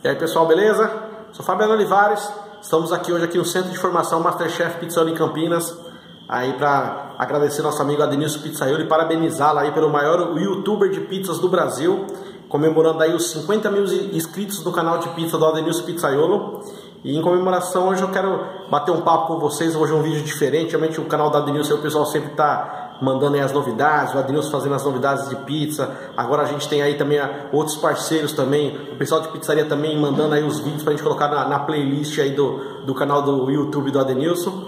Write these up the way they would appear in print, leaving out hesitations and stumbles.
E aí pessoal, beleza? Sou Fabiano Olivares, estamos aqui hoje no Centro de Formação Masterchef Pizzaiolo em Campinas, aí para agradecer nosso amigo Adenilson Pizzaiolo e parabenizá-lo aí pelo maior youtuber de pizzas do Brasil, comemorando aí os 50 mil inscritos no canal de pizza do Adenilson Pizzaiolo. E em comemoração hoje eu quero bater um papo com vocês. Hoje é um vídeo diferente, realmente o canal da Adenilson, o pessoal sempre está mandando aí as novidades, o Adenilson fazendo as novidades de pizza. Agora a gente tem aí também outros parceiros também, o pessoal de pizzaria também mandando aí os vídeos pra gente colocar na playlist aí do canal do YouTube do Adenilson.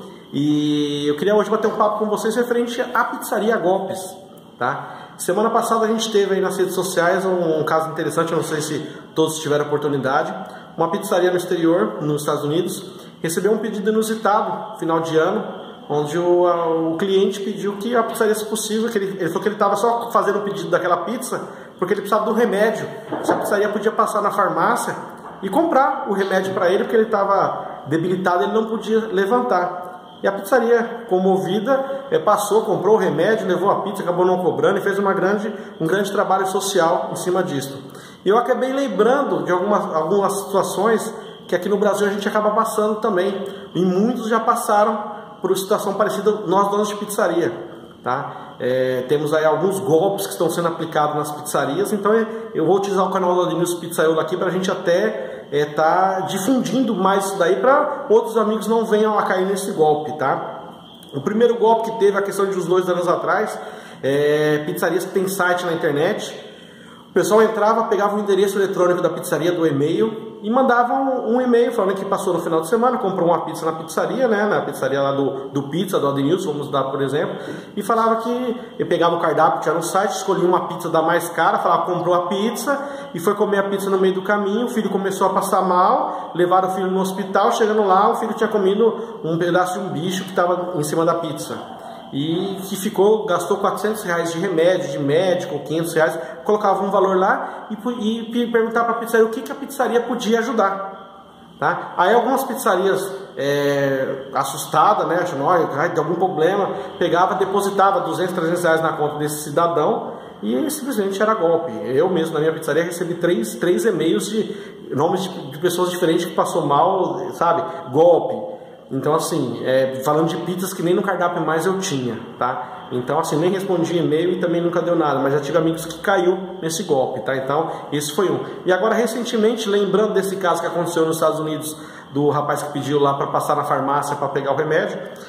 E eu queria hoje bater um papo com vocês referente à pizzaria Golpes, tá? Semana passada a gente teve aí nas redes sociais um caso interessante, eu não sei se todos tiveram oportunidade. Uma pizzaria no exterior, nos Estados Unidos, recebeu um pedido inusitado, final de ano, onde o cliente pediu que a pizzaria, se possível, que ele falou que ele estava só fazendo o pedido daquela pizza porque ele precisava do remédio. Se a pizzaria podia passar na farmácia e comprar o remédio para ele, porque ele estava debilitado, ele não podia levantar. E a pizzaria, comovida, passou, comprou o remédio, levou a pizza, acabou não cobrando e fez um grande trabalho social em cima disso. E eu acabei lembrando de algumas situações que aqui no Brasil a gente acaba passando também. E muitos já passaram por uma situação parecida, nós donos de pizzaria. Tá? Temos aí alguns golpes que estão sendo aplicados nas pizzarias. Então eu vou utilizar o canal do Adenilson Pizzaiolo aqui para a gente até tá difundindo mais isso daí para outros amigos não venham a cair nesse golpe, tá? O primeiro golpe que teve, a questão de uns 2 anos atrás, pizzarias que tem site na internet. O pessoal entrava, pegava o endereço eletrônico da pizzaria, do e-mail, e mandava um e-mail falando que passou no final de semana, comprou uma pizza na pizzaria, né, na pizzaria lá do Pizza, do Adenilson, vamos dar por exemplo, e falava que ele pegava o cardápio, tinha no site, escolhia uma pizza da mais cara, falava, comprou a pizza, e foi comer a pizza no meio do caminho, o filho começou a passar mal, levaram o filho no hospital, chegando lá, o filho tinha comido um pedaço de um bicho que estava em cima da pizza. E que gastou R$400 de remédio, de médico, R$500, colocava um valor lá e perguntava para a pizzaria o que a pizzaria podia ajudar. Tá? Aí algumas pizzarias assustadas, né, achando, de algum problema, pegava, depositava R$200, R$300 na conta desse cidadão e simplesmente era golpe. Eu mesmo na minha pizzaria recebi três e-mails de nomes de pessoas diferentes que passou mal, sabe, golpe. Então assim, falando de pizzas que nem no cardápio mais eu tinha, tá? Então assim, nem respondi e-mail e também nunca deu nada, mas já tive amigos que caiu nesse golpe, tá? Então, esse foi um. E agora recentemente, lembrando desse caso que aconteceu nos Estados Unidos, do rapaz que pediu lá para passar na farmácia para pegar o remédio,